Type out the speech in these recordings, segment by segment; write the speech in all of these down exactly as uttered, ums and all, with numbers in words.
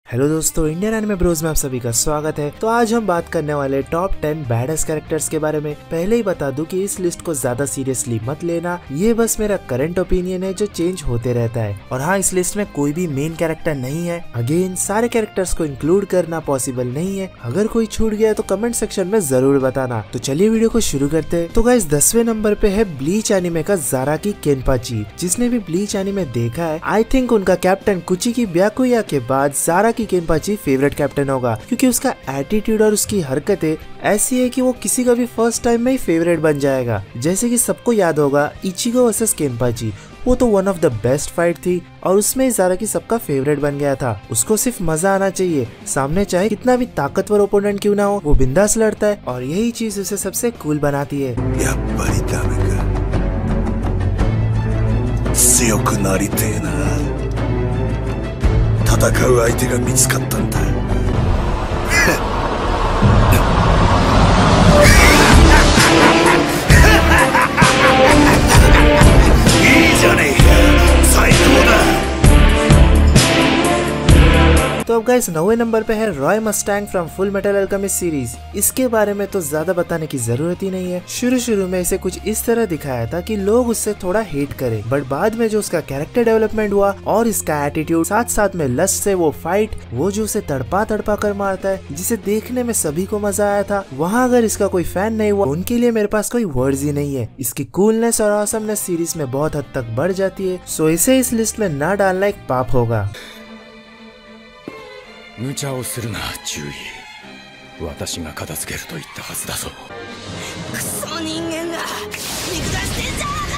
Hello दोस्तों, Indian anime Broz में आप सभी का स्वागत है। तो आज हम बात करने वाले टॉप टेन बैडएस कैरेक्टर्स के बारे में। पहले ही बता दूं कि इस लिस्ट को ज्यादा सीरियसली मत लेना, ये बस मेरा करंट ओपिनियन है जो चेंज होते रहता है। और हाँ, इस लिस्ट में कोई भी मेन कैरेक्टर नहीं है। अगेन, सारे कैरेक्टर्स को इंक्लूड करना पॉसिबल नहीं है। अगर कोई छूट गया तो कमेंट सेक्शन में जरूर बताना। तो चलिए वीडियो को शुरू करते हैं। तो गाइस, दसवें नंबर पे है ब्लीच एनिमे का ज़ाराकी केनपाची। जिसने भी ब्लीच एनिमे देखा है, आई थिंक उनका कैप्टन कुचिकी ब्याकुया के बाद ज़ाराकी केनपाची फेवरेट कैप्टन होगा, क्योंकि उसका एटीट्यूड और उसकी हरकतें ऐसी है कि वो किसी का भी फर्स्ट टाइम में ही फेवरेट बन जाएगा। जैसे कि सबको याद होगा इचिगो वर्सेस केनपाची, वो तो one of the best fight थी और उसमें ज़ाराकी सबका फेवरेट बन गया था। उसको सिर्फ मजा आना चाहिए, सामने चाहे कितना भी ताकतवर ओपोनेंट क्यों ना हो, वो बिंदास लड़ता है और यही चीज उसे सबसे कूल बनाती है। तो अब गाइस, नौवे नंबर पे है Roy Mustang from Full Metal Alchemist series. इसके बारे में तो ज्यादा बताने की जरूरत ही नहीं है। शुरू शुरू में इसे कुछ इस तरह दिखाया था कि लोग उससे थोड़ा हेट करें, बट बाद में जो उसका कैरेक्टर डेवलपमेंट हुआ और इसका एटीट्यूड, साथ साथ में लस्ट से वो फाइट, वो जो उसे तड़पा तड़पा कर मारता है, जिसे देखने में सभी को मजा आया था, वहाँ अगर इसका कोई फैन नहीं हुआ, उनके लिए मेरे पास कोई वर्ड्स ही नहीं है। इसकी कूलनेस और ऑसमनेस सीरीज में बहुत हद तक बढ़ जाती है, सो इसे इस लिस्ट में न डालना एक पाप होगा। 無茶をするな、注意。私が片付けると言ったはずだぞ。クソ人間が見下してんじゃん。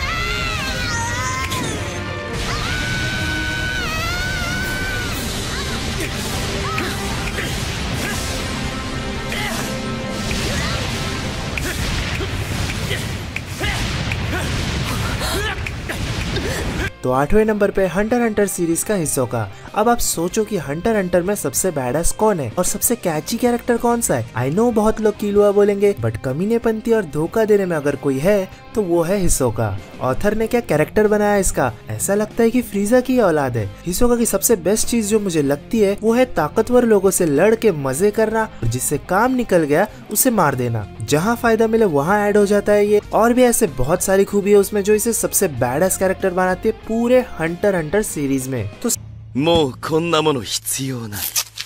तो आठवें नंबर पे हंटर हंटर सीरीज का हिस्सोका। अब आप सोचो कि हंटर हंटर में सबसे बैडएस कौन है और सबसे कैची कैरेक्टर कौन सा है। आई नो बहुत लोग कीलुआ बोलेंगे, बट कमीनेपंती और धोखा देने में अगर कोई है तो वो है हिसोका। ऑथर ने क्या कैरेक्टर बनाया इसका, ऐसा लगता है कि फ्रीजा की औलाद है। हिसोका की सबसे बेस्ट चीज जो मुझे लगती है वो है ताकतवर लोगों से लड़ के मजे करना और जिससे काम निकल गया उसे मार देना। जहाँ फायदा मिले वहाँ ऐड हो जाता है ये। और भी ऐसे बहुत सारी खूबी है उसमें जो इसे सबसे बैडएस कैरेक्टर बनाती है पूरे हंटर हंटर सीरीज में। तो もうこんなもの必要ない。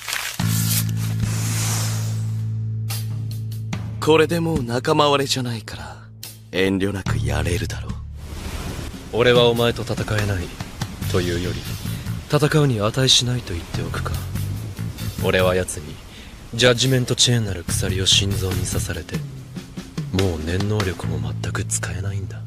これでもう仲間割れじゃないから遠慮なくやれるだろう。俺はお前と戦えないというより戦うに値しないと言っておくか。俺は奴にジャッジメントチェーンなる鎖を心臓に刺されてもう念能力も全く使えないんだ。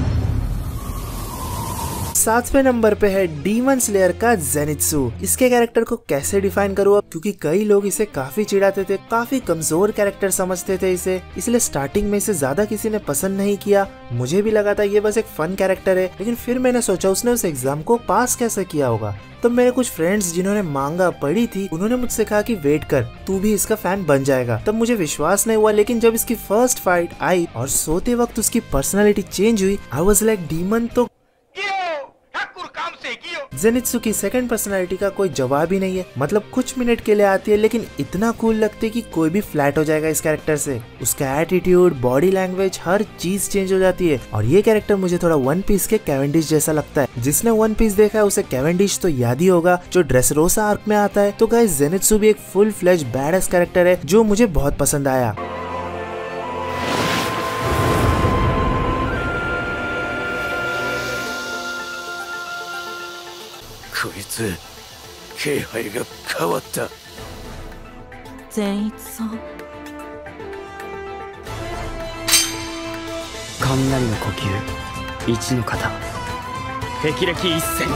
सातवें नंबर पे है डीमन स्लेयर का जेनित्सु। इसके कैरेक्टर को कैसे डिफाइन करूँ अब, क्योंकि कई लोग इसे काफी चिढ़ाते थे, काफी कमजोर कैरेक्टर समझते थे इसे, इसलिए स्टार्टिंग में इसे ज्यादा किसी ने पसंद नहीं किया। मुझे भी लगा था ये बस एक फन कैरेक्टर है, लेकिन फिर मैंने सोचा उसने उस एग्जाम को पास कैसे किया होगा। तो मेरे कुछ फ्रेंड्स जिन्होंने मांगा पढ़ी थी, उन्होंने मुझसे कहा कि वेट कर, तू भी इसका फैन बन जाएगा। तब मुझे विश्वास नहीं हुआ, लेकिन जब इसकी फर्स्ट फाइट आई और सोते वक्त उसकी पर्सनालिटी चेंज हुई, आई वाज लाइक डीमन तो जेनित्सु की सेकंड पर्सनालिटी का कोई जवाब ही नहीं है। मतलब कुछ मिनट के लिए आती है, लेकिन इतना कूल लगती है कि कोई भी फ्लैट हो जाएगा इस कैरेक्टर से। उसका एटीट्यूड, बॉडी लैंग्वेज, हर चीज चेंज हो जाती है। और ये कैरेक्टर मुझे थोड़ा वन पीस के कैवेंडिश जैसा लगता है। जिसने वन पीस देखा है उसे कैवेंडिश तो याद ही होगा, जो ड्रेसरोसा आर्क में आता है। तो गाइस, जेनित्सु भी एक फुल फ्लेज बैडएस कैरेक्टर है जो मुझे बहुत पसंद आया। 雷の呼吸、一の型、霹靂一閃。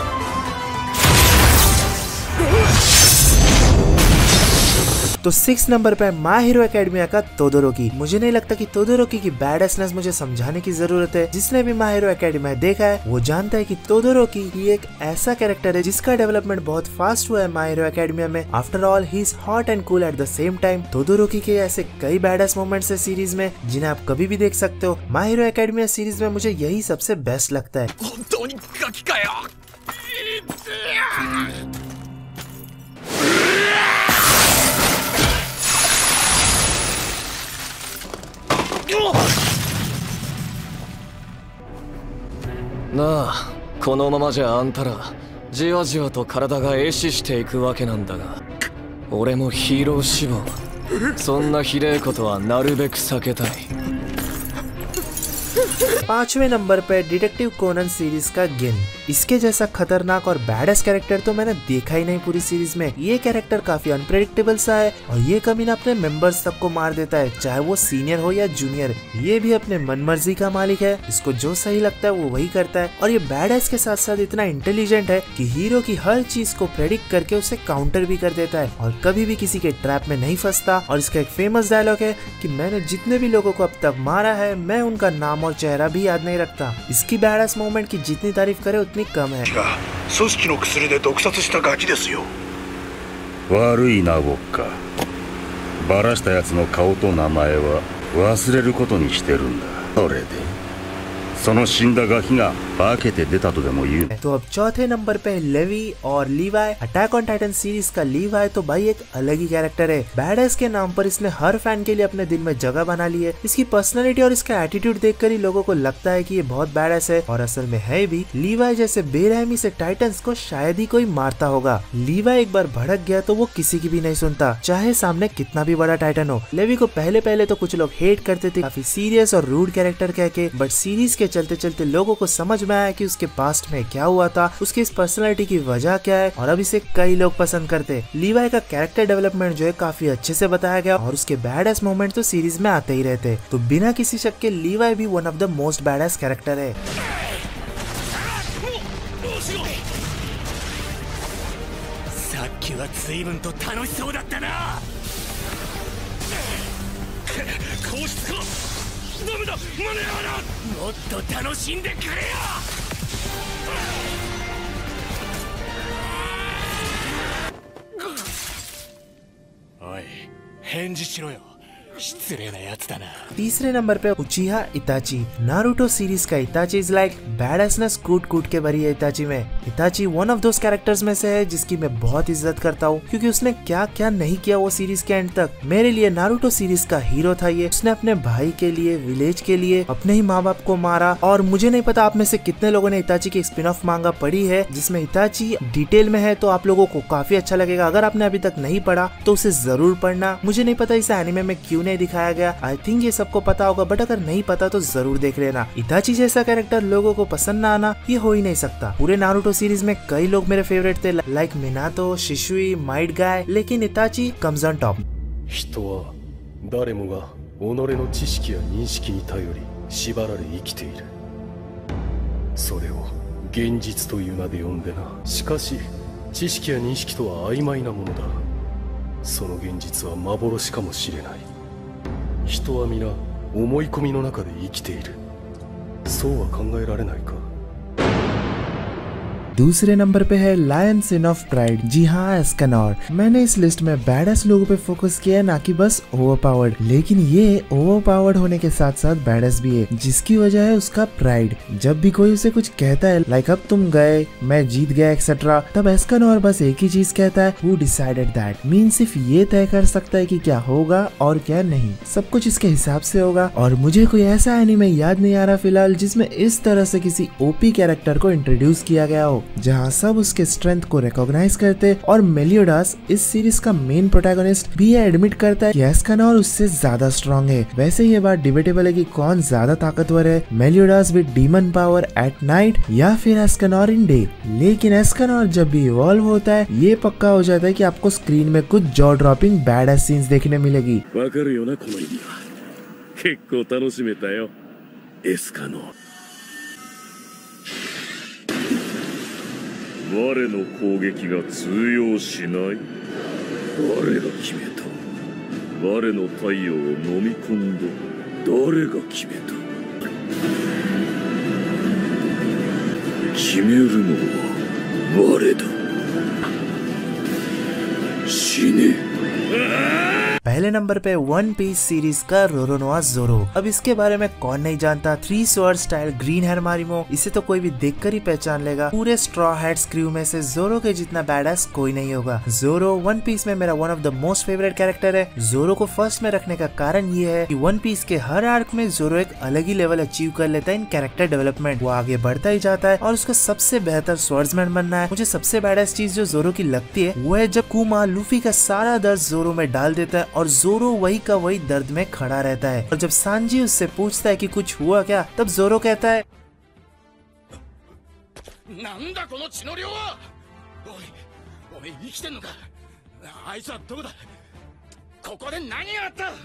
तो सिक्स नंबर पे माय हीरो एकेडमिया का तोदोरोकी। मुझे नहीं लगता कि तोदोरोकी की बैडएसनेस मुझे समझाने की जरूरत है। जिसने भी माय हीरो एकेडमिया देखा है वो जानता है कि तोदोरोकी ही एक ऐसा कैरेक्टर है जिसका डेवलपमेंट बहुत फास्ट हुआ है माय हीरो एकेडमिया में। After all he is hot and cool at the same time. Todoroki के ऐसे कई बैडएस मोमेंट्स है सीरीज में जिन्हें आप कभी भी देख सकते हो। माय हीरो एकेडमिया सीरीज में मुझे यही सबसे बेस्ट लगता है। このままじゃあんたらじわじわと体が壊死していくわけなんだが、俺もヒーロー志望、そんなひでえことはなるべく避けたい。 पांचवें नंबर पे डिटेक्टिव कोनन सीरीज का गिन। इसके जैसा खतरनाक और बैडएस कैरेक्टर तो मैंने देखा ही नहीं पूरी सीरीज में। ये कैरेक्टर काफी अनप्रेडिक्टेबल सा है और ये कमीना अपने मेंबर्स तक को मार देता है, चाहे वो सीनियर हो या जूनियर। ये भी अपने मनमर्जी का मालिक है, इसको जो सही लगता है वो वही करता है। और ये बैडएस के साथ साथ इतना इंटेलिजेंट है कि हीरो की हर चीज को प्रेडिक्ट करके उसे काउंटर भी कर देता है और कभी भी किसी के ट्रैप में नहीं फंसता। और इसका एक फेमस डायलॉग है कि मैंने जितने भी लोगों को अब तक मारा है, मैं उनका नाम और चेहरा भी याद नहीं रखता। इसकी बैडएस मूवमेंट की जितनी तारीफ करे उतनी कम है। 組織の薬で毒殺したガキですよ。 悪いなウォッカ。バラしたやつの顔と名前は忘れることにしてるんだ。それでその死んだガキが化けて出たとでも言う。 तो अब चौथे नंबर पे लेवी और Levi. Attack on Titan series का लीवाई तो भाई एक अलग ही कैरेक्टर है। बैडएस के नाम पर इसने हर फैन के लिए अपने दिल में जगह बना ली है। इसकी पर्सनालिटी और इसका एटीट्यूड देखकर ही लोगों को लगता है कि ये बहुत बैडएस है और असल में है भी। लीवाई जैसे बेरहमी से टाइटन्स को शायद ही कोई मारता होगा। लीवाई एक बार भड़क गया तो वो किसी की भी नहीं सुनता, चाहे सामने कितना भी बड़ा टाइटन हो। लेवी को पहले पहले तो कुछ लोग हेट करते थे, काफी सीरियस और रूड कैरेक्टर कह के, बट सीरीज के चलते चलते लोगों को समझ में आया कि उसके पास्ट में क्या हुआ था, उसकी इस पर्सनालिटी की वजह क्या है और अब इसे कई लोग पसंद करते। लीवाई का कैरेक्टर डेवलपमेंट जो है काफी अच्छे से बताया गया और उसके बैडएस मोमेंट तो सीरीज में आते ही रहते। तो बिना किसी शक के लीवाई भी one of the most badass character है। さっきは随分と楽しそうだったな。こうしつこダメだ、間に合わな。もっと楽しんでくれよ。おい、返事しろよ。失礼なやつだな。 तीसरे नंबर पे उचिहा इताची। नारुतो सीरीज का इताची इज लाइक बैडएसनेस कूट कूट के भरी है इताची में। Itachi one of those characters में से है जिसकी मैं बहुत इज्जत करता हूँ, क्योंकि उसने क्या क्या नहीं किया वो सीरीज के एंड तक। मेरे लिए नारुतो सीरीज का हीरो था ये। उसने अपने भाई के लिए, विलेज के लिए, अपने ही माँ बाप को मारा। और मुझे नहीं पता आप में से कितने लोगों ने इताची की स्पिन ऑफ मांगा पढ़ी है जिसमें इताची डिटेल में है, तो आप लोगों को काफी अच्छा लगेगा। अगर आपने अभी तक नहीं पढ़ा तो उसे जरूर पढ़ना। मुझे नहीं पता इसे एनिमे में क्यों नहीं दिखाया गया, आई थिंक ये सबको पता होगा, बट अगर नहीं पता तो जरूर देख लेना। इताची जैसा कैरेक्टर लोगों को पसंद ना आना ये हो ही नहीं सकता। पूरे नारुतो सीरीज में कई लोग मेरे फेवरेट थे, like Minato, Shisui, Might Guy, लेकिन इताची कम्स ऑन टॉप। 人は誰もが己の知識や認識に頼り縛られ生きている。それを現実という名で呼んでな。しかし知識や認識とは曖昧なものだ。その現実は幻かもしれない。人は皆思い込みの中で生きている。そうは考えられないか。 दूसरे नंबर पे है लायन सिन ऑफ प्राइड। जी हाँ, एस्केनॉर। मैंने इस लिस्ट में बैडएस लोगों पे फोकस किया है, ना कि बस ओवरपावर्ड। लेकिन ये ओवरपावर्ड होने के साथ साथ बैडएस भी है, जिसकी वजह है उसका प्राइड। जब भी कोई उसे कुछ कहता है लाइक अब तुम गए, मैं जीत गया एक्सेट्रा, तब एस्केनॉर बस एक ही चीज कहता है, हु डिसाइडेड दैट। मीन सिर्फ ये तय कर सकता है कि क्या होगा और क्या नहीं। सब कुछ इसके हिसाब से होगा। और मुझे कोई ऐसा एनीमे याद नहीं आ रहा फिलहाल जिसमें इस तरह से किसी ओपी कैरेक्टर को इंट्रोड्यूस किया गया हो, जहां सब उसके स्ट्रेंथ को रिकॉग्नाइज करते। और मेलियोडास इस सीरीज का मेन प्रोटैगनिस्ट भी ये एडमिट करता है कि एस्केनॉर उससे ज्यादा स्ट्रांग है। वैसे ये बात डिबेटेबल है कि कौन ज्यादा ताकतवर है, Meliodas with demon power at night या फिर एस्केनॉर इन डे। लेकिन एस्केनॉर जब भी इवॉल्व होता है ये पक्का हो जाता है कि आपको स्क्रीन में कुछ जॉ ड्रॉपिंग बैडएस सीन्स देखने मिलेगी। わかるよなこの意味は。結構楽しめたよ、エスカノー。我の攻撃が通用しない。誰が決めた。我の太陽を飲み込んだ。誰が決めた。決めるのは我だ。死ね。 पहले नंबर पे वन पीस सीरीज का रोरोनोआ ज़ोरो। अब इसके बारे में कौन नहीं जानता, three sword style green hair Marimo, इसे तो कोई भी देखकर ही पहचान लेगा। पूरे स्ट्रॉ हैट्स क्रू में से ज़ोरो के जितना बैडएस कोई नहीं होगा। ज़ोरो वन पीस में मेरा one of the most favourite character है। ज़ोरो को फर्स्ट में रखने का कारण ये है कि वन पीस के हर आर्क में ज़ोरो एक अलग ही लेवल अचीव कर लेता है इन कैरेक्टर डेवलपमेंट। वो आगे बढ़ता ही जाता है और उसका सबसे बेहतर स्वॉर्ड्समैन बनना है। मुझे सबसे बैडएस चीज जो ज़ोरो की लगती है वो है जब कुमा लूफी का सारा दर्द ज़ोरो में डाल देता है और ज़ोरो वही का वही दर्द में खड़ा रहता है। और जब सांजी उससे पूछता है कि कुछ हुआ क्या, तब ज़ोरो कहता है, なんだこの血の量は。おいおい生きてんのか。あいつはどこだ。ここで何があった。な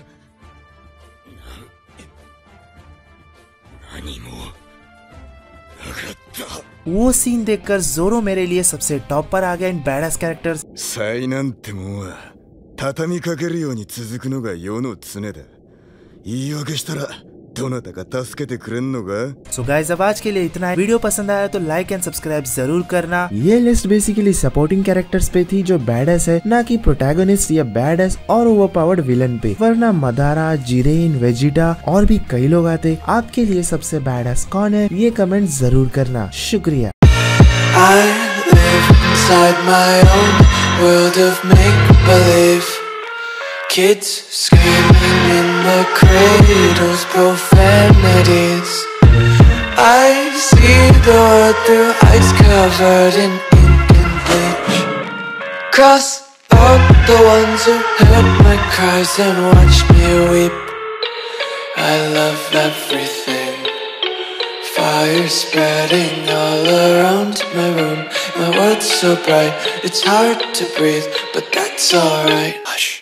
何もなかった。 वो सीन देखकर ज़ोरो मेरे लिए सबसे टॉप पर आ गया इन बैडएस कैरेक्टर्स। 災難ってもんは畳みかけるように続くのが世の常だ。言い訳したらどなたか助けてくれんのか。 सो गाइस अब आज के लिए इतना है। वीडियो पसंद आया तो लाइक एंड सब्सक्राइब जरूर करना। ये लिस्ट बेसिकली सपोर्टिंग कैरेक्टर्स पे थी जो बैडएस है, ना कि प्रोटैगनिस्ट या बैडएस और ओवरपावर्ड विलन पे। वरना मदारा, जिरेन, वेजिटा और भी कई लोग आते। आपके लिए सबसे बैडएस कौन है ये कमेंट जरूर करना। शुक्रिया। I live inside my own world of make-believe. Kids screaming in the cradles, profanities. I see the world through ice covered in ink and bleach. Cross out the ones who heard my cries and watched me weep. I love everything. Fire spreading all around my room. My world's so bright, it's hard to breathe, but that's alright. Hush.